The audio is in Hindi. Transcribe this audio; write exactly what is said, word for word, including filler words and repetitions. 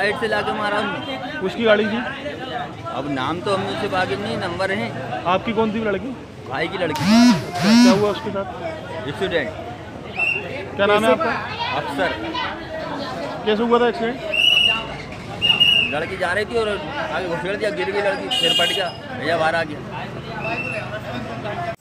साइड से लाके मारा हमने। उसकी गाड़ी थी? अब नाम तो हमने उससे वाकिफ नहीं, नंबर है। आपकी कौन सी लड़की? भाई की लड़की। क्या हुआ उसके साथ? स्टूडेंट। क्या नाम है आपका? अफसर। कैसे हुआ था एक्सीडेंट? लड़की जा रही थी और आगे घुसेड़ दिया, गिर गई लड़की, फिर पट गया, भैया बाहर आ गया।